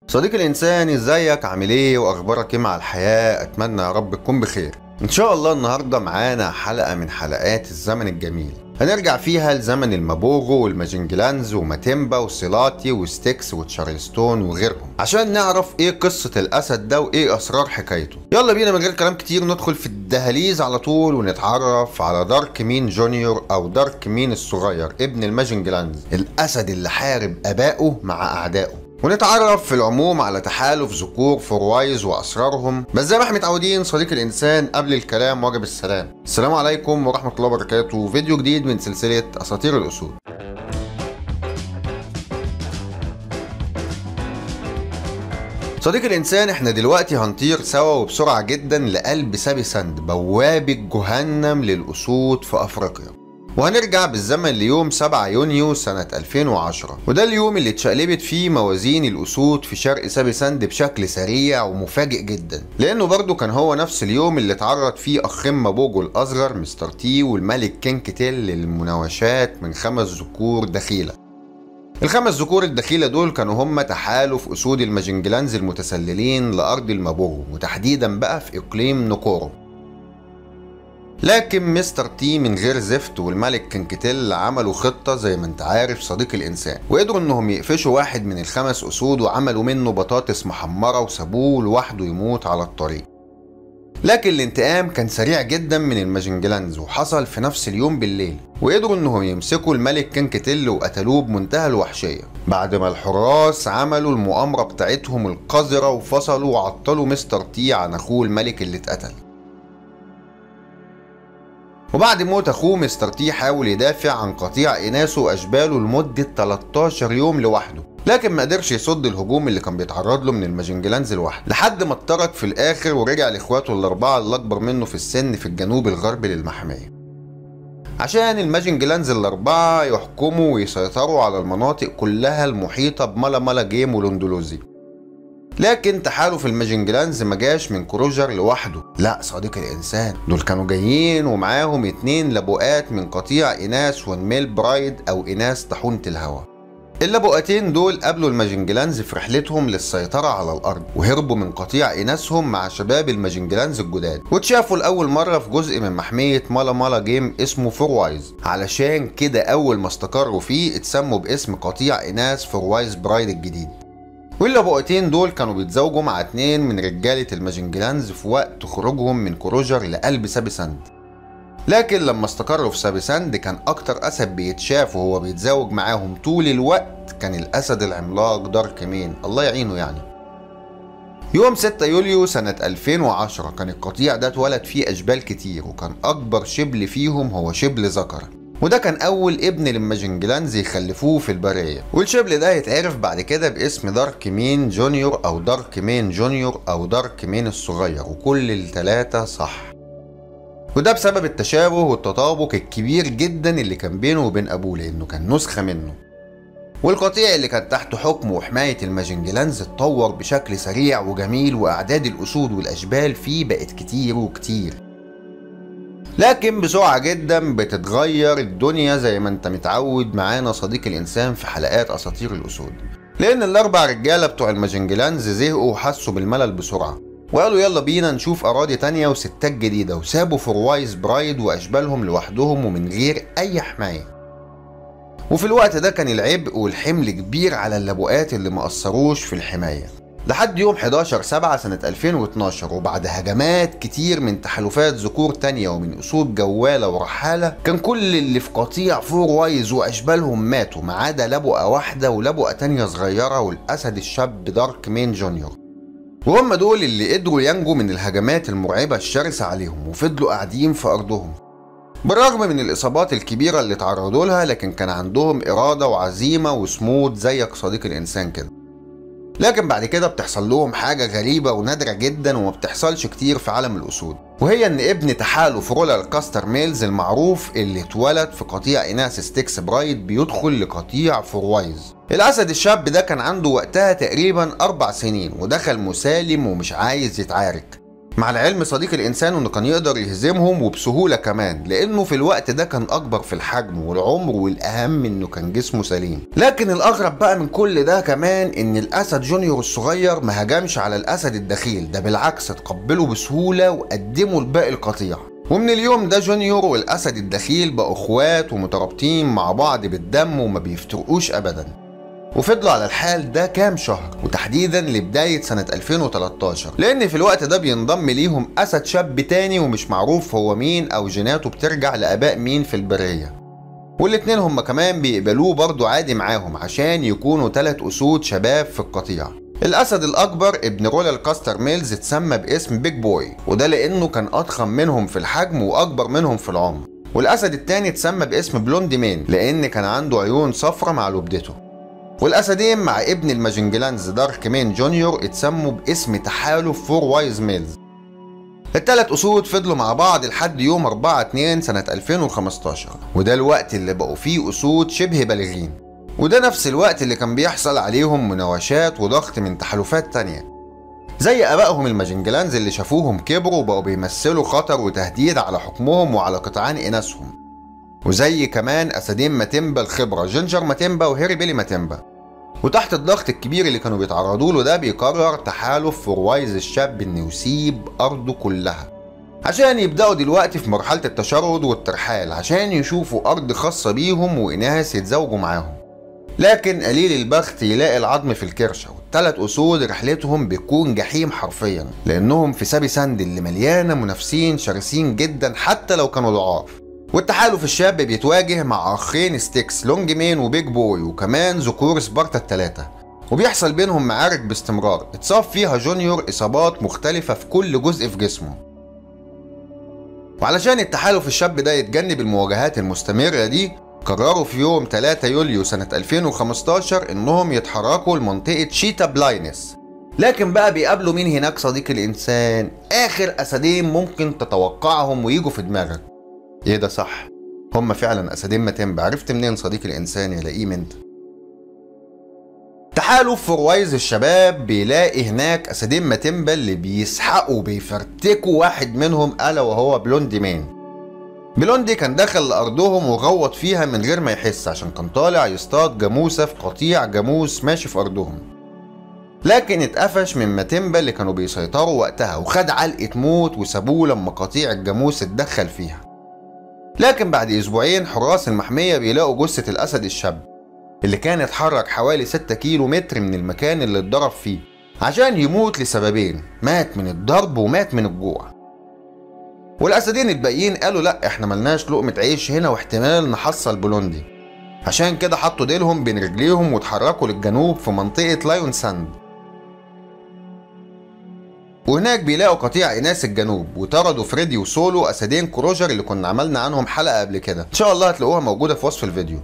صديقي الإنسان، ازيك؟ عامل ايه واخبارك ايه مع الحياة؟ اتمنى يا رب تكون بخير. ان شاء الله النهاردة معانا حلقة من حلقات الزمن الجميل، هنرجع فيها لزمن المابوغو والماجنجلانز وماتيمبا وسيلاتي وستيكس وتشارلستون وغيرهم، عشان نعرف ايه قصة الاسد ده وايه اسرار حكايته. يلا بينا من غير كلام كتير ندخل في الدهاليز على طول ونتعرف على دارك مين جونيور او دارك مين الصغير ابن الماجنجلانز، الاسد اللي حارب ابائه مع اعدائه، ونتعرف في العموم على تحالف ذكور فوروايز واسرارهم. بس زي ما احنا متعودين صديق الانسان، قبل الكلام واجب السلام. السلام عليكم ورحمه الله وبركاته. فيديو جديد من سلسله اساطير الاسود. صديق الانسان، احنا دلوقتي هنطير سوا وبسرعه جدا لقلب سابي ساند، بوابه جهنم للاسود في افريقيا، وهنرجع بالزمن ليوم 7 يونيو سنة 2010، وده اليوم اللي اتشقلبت فيه موازين الأسود في شرق سابي ساند بشكل سريع ومفاجئ جدا، لأنه برضه كان هو نفس اليوم اللي اتعرض فيه أخين مابوغو الأصغر مستر تي والملك كينج تيل للمناوشات من 5 ذكور دخيلة. ال5 ذكور الدخيلة دول كانوا هم تحالف أسود الماجنجلانز المتسللين لأرض المابوغو، وتحديدا بقى في إقليم نوكورو. لكن مستر تي من غير زفت والملك كنكتيل عملوا خطة زي ما انت عارف صديق الانسان، وقدروا انهم يقفشوا واحد من ال5 اسود وعملوا منه بطاطس محمرة وسابوه لوحده يموت على الطريق. لكن الانتقام كان سريع جدا من الماجنجلانز، وحصل في نفس اليوم بالليل، وقدروا انهم يمسكوا الملك كنكتيل وقتلوه بمنتهى الوحشية، بعد ما الحراس عملوا المؤامرة بتاعتهم القذرة وفصلوا وعطلوا مستر تي عن اخوه الملك اللي اتقتل. وبعد موت اخوه مستر تي حاول يدافع عن قطيع اناسه واشباله لمده 13 يوم لوحده، لكن ما قدرش يصد الهجوم اللي كان بيتعرض له من الماجنجلانز لوحده، لحد ما اترك في الاخر ورجع لاخواته الاربعه اللي اكبر منه في السن في الجنوب الغربي للمحميه، عشان الماجنجلانز الاربعه يحكموا ويسيطروا على المناطق كلها المحيطه بمالا مالا جيم ولوندولوزي. لكن تحالف الماجنجلانز ما جاش من كروجر لوحده، لا صديق الانسان، دول كانوا جايين ومعاهم 2 لبؤات من قطيع اناس ونميل برايد او اناس طاحونة الهواء. اللبؤتين دول قابلوا الماجنجلانز في رحلتهم للسيطرة على الارض، وهربوا من قطيع اناسهم مع شباب الماجنجلانز الجداد، واتشافوا لاول مرة في جزء من محمية مالا مالا جيم اسمه فوروايز، علشان كده اول ما استقروا فيه اتسموا باسم قطيع اناس فوروايز برايد الجديد. واللبؤتين دول كانوا بيتزوجوا مع 2 من رجالة الماجنجلانز في وقت خروجهم من كروجر لقلب سابي ساند. لكن لما استقروا في سابي ساند كان أكتر أسد بيتشاف وهو بيتزوج معاهم طول الوقت كان الأسد العملاق دارك مين، الله يعينه يعني. يوم 6 يوليو سنة 2010 كان القطيع ده اتولد فيه أشبال كتير، وكان أكبر شبل فيهم هو شبل ذكر، وده كان أول ابن للماجنجلانز يخلفوه في البرية، والشبل ده هيتعرف بعد كده باسم دارك مين جونيور أو دارك مين جونيور أو دارك مين الصغير، وكل ال3 صح. وده بسبب التشابه والتطابق الكبير جدا اللي كان بينه وبين أبوه، لأنه كان نسخة منه. والقطيع اللي كان تحت حكمه وحماية الماجنجلانز اتطور بشكل سريع وجميل، وأعداد الأسود والأشبال فيه بقت كتير وكتير. لكن بسرعة جدا بتتغير الدنيا زي ما انت متعود معانا صديق الانسان في حلقات اساطير الاسود، لان ال4 رجالة بتوع الماجنجلانز زهقوا وحسوا بالملل بسرعة، وقالوا يلا بينا نشوف اراضي تانية وستات جديدة، وسابوا فوروايز برايد واشبالهم لوحدهم ومن غير اي حماية. وفي الوقت ده كان العبء والحمل كبير على اللبؤات اللي ما قصروش في الحماية، لحد يوم 11/7 سنة 2012، وبعد هجمات كتير من تحالفات ذكور تانية ومن أسود جوالة ورحالة، كان كل اللي في قطيع فوروايز وأشبالهم ماتوا ما عدا لبؤة واحدة ولبؤة تانية صغيرة والأسد الشاب دارك مين جونيور، وهم دول اللي قدروا ينجوا من الهجمات المرعبة الشرسة عليهم وفضلوا قاعدين في أرضهم بالرغم من الإصابات الكبيرة اللي تعرضوا لها، لكن كان عندهم إرادة وعزيمة وصمود زيك صديق الإنسان كده. لكن بعد كده بتحصل لهم حاجة غريبة ونادرة جدا وما بتحصلش كتير في عالم الأسود، وهي إن ابن تحالف رولر كاستر ميلز المعروف اللي اتولد في قطيع إناث ستيكس برايد بيدخل لقطيع فوروايز. الأسد الشاب ده كان عنده وقتها تقريبا 4 سنين، ودخل مسالم ومش عايز يتعارك، مع العلم صديق الانسان انه كان يقدر يهزمهم وبسهولة كمان، لانه في الوقت ده كان اكبر في الحجم والعمر، والاهم انه كان جسمه سليم. لكن الاغرب بقى من كل ده كمان ان الاسد جونيور الصغير ما هجمش على الاسد الدخيل ده، بالعكس اتقبله بسهولة وقدمه لباقي القطيع. ومن اليوم ده جونيور والاسد الدخيل بقوا اخوات ومترابطين مع بعض بالدم وما بيفترقوش ابدا. وفضلوا على الحال ده كام شهر، وتحديدا لبداية سنة 2013، لأن في الوقت ده بينضم ليهم أسد شاب تاني ومش معروف هو مين أو جيناته بترجع لآباء مين في البرية. والاتنين هما كمان بيقبلوه برضو عادي معاهم عشان يكونوا 3 أسود شباب في القطيع. الأسد الأكبر ابن رولال كاستر ميلز اتسمى باسم بيج بوي، وده لأنه كان أضخم منهم في الحجم وأكبر منهم في العمر. والأسد التاني اتسمى باسم بلوندي مين لأن كان عنده عيون صفرة مع لبدته. والأسدين مع ابن الماجنجلانز دارك مين جونيور اتسموا باسم تحالف فور وايز ميلز. ال3 أسود فضلوا مع بعض لحد يوم 4/2 سنة 2015، وده الوقت اللي بقوا فيه أسود شبه بالغين، وده نفس الوقت اللي كان بيحصل عليهم مناوشات وضغط من تحالفات تانية زي آبائهم الماجنجلانز اللي شافوهم كبروا وبقوا بيمثلوا خطر وتهديد على حكمهم وعلى قطعان إناثهم، وزي كمان أسدين ماتيمبا الخبرة جينجر ماتيمبا وهيري بيلي ماتيمبا. وتحت الضغط الكبير اللي كانوا بيتعرضوا له ده بيقرر تحالف فور وايز الشاب انه يسيب ارضه كلها عشان يبداوا دلوقتي في مرحله التشرد والترحال عشان يشوفوا ارض خاصه بيهم واناس يتزوجوا معاهم. لكن قليل البخت يلاقي العظم في الكرشه، وال3 اسود رحلتهم بتكون جحيم حرفيا لانهم في سابي ساند اللي مليانه منافسين شرسين جدا حتى لو كانوا ضعاف. والتحالف الشاب بيتواجه مع اخين ستيكس لونج مين وبيج بوي وكمان ذكور سبارتا ال3، وبيحصل بينهم معارك باستمرار اتصاب فيها جونيور اصابات مختلفة في كل جزء في جسمه. وعلشان التحالف الشاب ده يتجنب المواجهات المستمرة دي قرروا في يوم 3 يوليو سنة 2015 انهم يتحركوا لمنطقة شيتا بلاينس. لكن بقى بيقابلوا مين هناك صديق الانسان؟ اخر اسدين ممكن تتوقعهم ويجوا في دماغك. ايه ده صح، هما فعلا اسدين ماتيمبا. عرفت منين صديق الانسان يا لئيم انت؟ تحالف فور وايز الشباب بيلاقي هناك اسدين ماتيمبا اللي بيسحقوا بيفرتكوا واحد منهم الا وهو بلوندي مين. بلوندي كان دخل لارضهم وغوط فيها من غير ما يحس عشان كان طالع يصطاد جاموسه في قطيع جاموس ماشي في ارضهم، لكن اتقفش من ماتيمبا اللي كانوا بيسيطروا وقتها وخد علقه موت وسابوه لما قطيع الجاموس اتدخل فيها. لكن بعد اسبوعين حراس المحمية بيلاقوا جثة الاسد الشاب اللي كان اتحرك حوالي 6 كيلو متر من المكان اللي اتضرب فيه عشان يموت لسببين، مات من الضرب ومات من الجوع. والاسدين الباقيين قالوا لا احنا ملناش لقمة عيش هنا واحتمال نحصل بلوندي، عشان كده حطوا ديلهم بين رجليهم واتحركوا للجنوب في منطقة لايون ساند. وهناك بيلاقوا قطيع اناث الجنوب وطردوا فريدي وسولو اسدين كروجر اللي كنا عملنا عنهم حلقه قبل كده، ان شاء الله هتلاقوها موجوده في وصف الفيديو.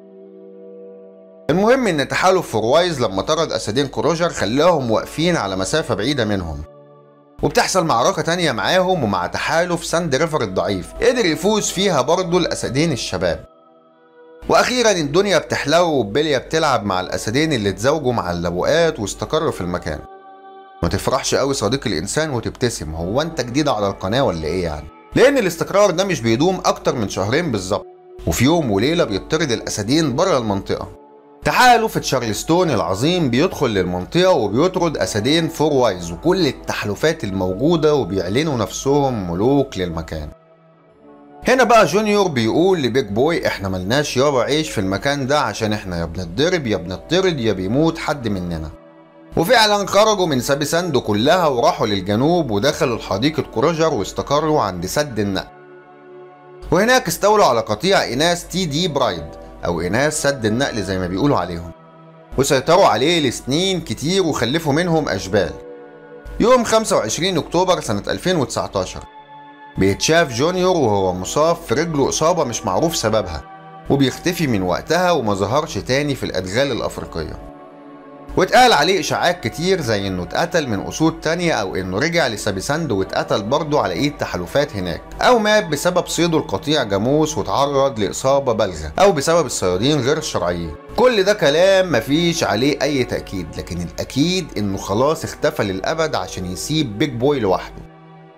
المهم ان تحالف فور وايز لما طرد اسدين كروجر خلاهم واقفين على مسافه بعيده منهم، وبتحصل معركه تانية معاهم ومع تحالف ساند ريفر الضعيف قدر يفوز فيها برضه الاسدين الشباب. واخيرا الدنيا بتحلو وبيليا بتلعب مع الاسدين اللي اتزوجوا مع اللبؤات واستقروا في المكان. ما تفرحش قوي صديق الانسان وتبتسم، هو انت جديد على القناه ولا ايه يعني؟ لان الاستقرار ده مش بيدوم اكتر من شهرين بالظبط، وفي يوم وليله بيطرد الاسدين بره المنطقه. تحالف تشارلستون العظيم بيدخل للمنطقه وبيطرد اسدين فور وايز وكل التحالفات الموجوده وبيعلنوا نفسهم ملوك للمكان. هنا بقى جونيور بيقول لبيج بوي احنا ملناش يابا عيش في المكان ده عشان احنا يا بنتضرب يا بنطرد يا بيموت حد مننا. وفعلا خرجوا من سابي ساند كلها وراحوا للجنوب ودخلوا الحديقة كروجر واستقروا عند سد النقل. وهناك استولوا على قطيع اناث تي دي برايد او اناث سد النقل زي ما بيقولوا عليهم، وسيطروا عليه لسنين كتير وخلفوا منهم اشبال. يوم 25 اكتوبر سنة 2019 بيتشاف جونيور وهو مصاب في رجله اصابة مش معروف سببها، وبيختفي من وقتها وما ظهرش تاني في الادغال الافريقية. واتقال عليه اشاعات كتير زي انه اتقتل من اسود تانية او انه رجع لسابي ساند واتقتل برضه على ايد تحالفات هناك، او مات بسبب صيده القطيع جاموس واتعرض لاصابة بالغة، او بسبب الصيادين غير الشرعيين. كل ده كلام مفيش عليه اي تأكيد، لكن الاكيد انه خلاص اختفى للابد عشان يسيب بيج بوي لوحده.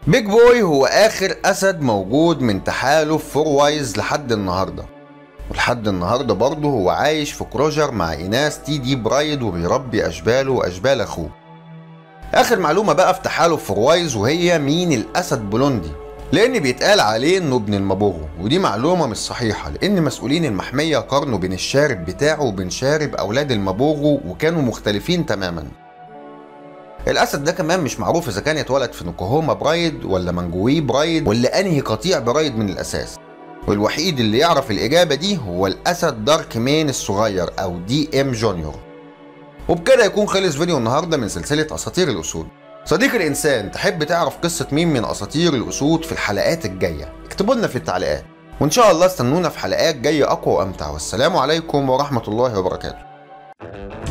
بيج بوي هو اخر اسد موجود من تحالف فوروايز لحد النهارده، ولحد النهارده برضه هو عايش في كروجر مع إناث تي دي برايد وبيربي اشباله واشبال اخوه. اخر معلومه بقى في تحالف فوروايز وهي مين الاسد بلوندي، لان بيتقال عليه انه ابن المابوغو، ودي معلومه مش صحيحه لان مسؤولين المحميه قارنوا بين الشارب بتاعه وبين شارب اولاد المابوغو وكانوا مختلفين تماما. الاسد ده كمان مش معروف اذا كان اتولد في نوكوهوما برايد ولا منجوي برايد ولا انهي قطيع برايد من الاساس، والوحيد اللي يعرف الاجابه دي هو الاسد دارك مين الصغير او دي ام جونيور. وبكده يكون خلص فيديو النهارده من سلسله اساطير الاسود. صديقي الانسان، تحب تعرف قصه مين من اساطير الاسود في الحلقات الجايه؟ اكتبوا لنا في التعليقات، وان شاء الله استنونا في حلقات جايه اقوى وامتع. والسلام عليكم ورحمه الله وبركاته.